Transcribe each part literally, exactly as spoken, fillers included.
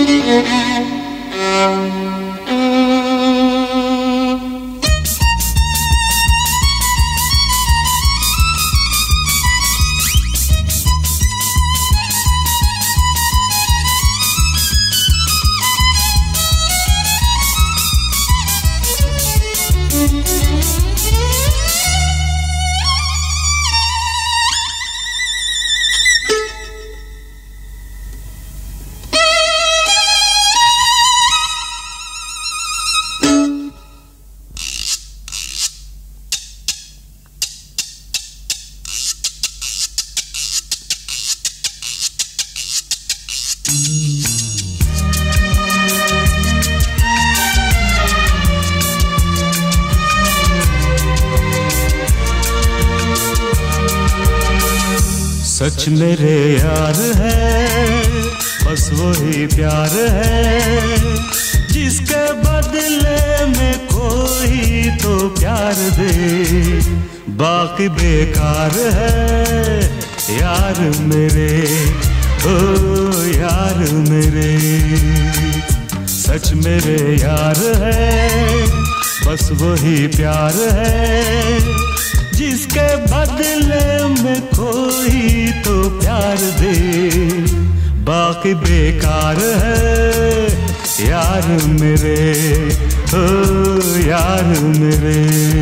सच मेरे यार है, बस वही प्यार है जिसके बदले में कोई तो प्यार दे। बाकी बेकार है यार मेरे, ओ यार मेरे। सच मेरे यार है, बस वही प्यार है जिसके बदले में कोई तो प्यार दे। बाकी बेकार है यार मेरे, ओ यार मेरे।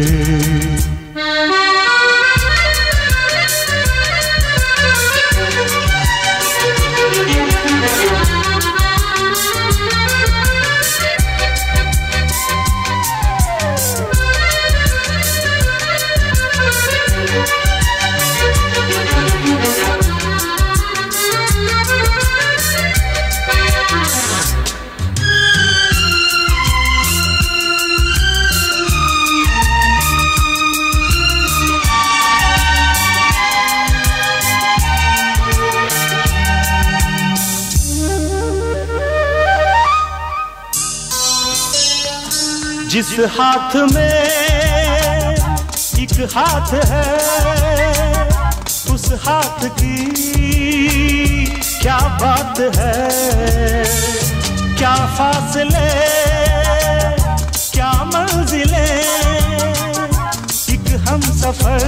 जिस हाथ में एक हाथ है, उस हाथ की क्या बात है। क्या फासले क्या मंजिलें, एक हम सफर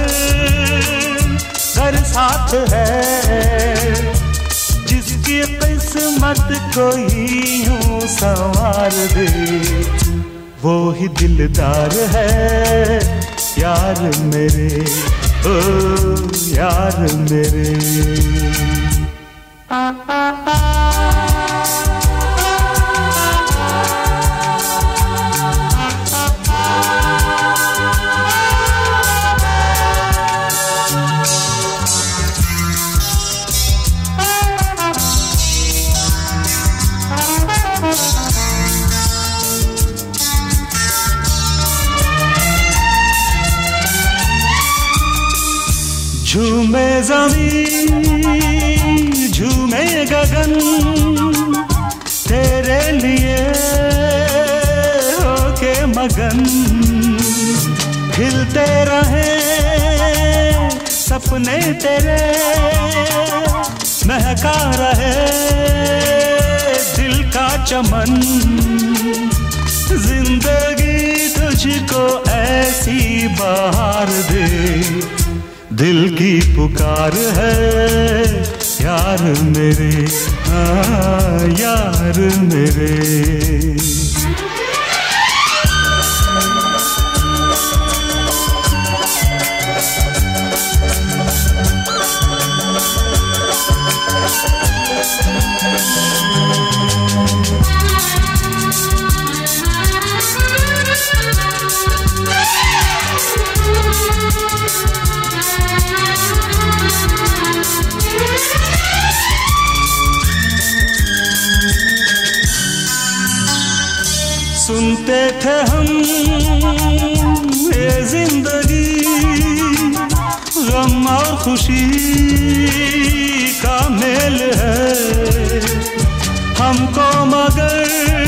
हर साथ है। जिसकी किस्मत कोई यूं संवार दे, वो ही दिलदार है यार मेरे, ओ यार मेरे। झूमे ज़मीं झूमे गगन, तेरे लिए होके मगन। खिलते रहे सपने तेरे, महका रहे दिल का चमन। जिंदगी तुझको ऐसी बहार दे, दिल की पुकार है यार मेरे, हाँ यार मेरे। सुनते थे हम ये जिंदगी, गम और खुशी का मेल है। हमको मगर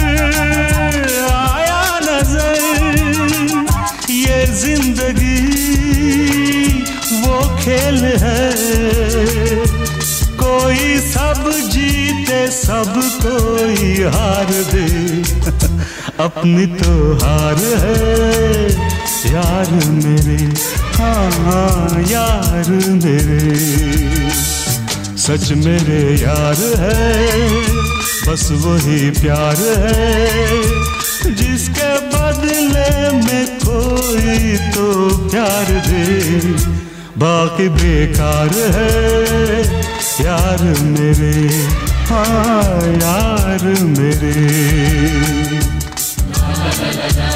आया नजर ये जिंदगी वो खेल है। कोई सब जीते सब कोई हार दे, अपनी तो हार है यार मेरे, हाँ यार मेरे, सच मेरे यार है, बस वही प्यार है जिसके बदले में कोई तो प्यार दे, बाकी बेकार है यार मेरे, हाँ यार मेरे।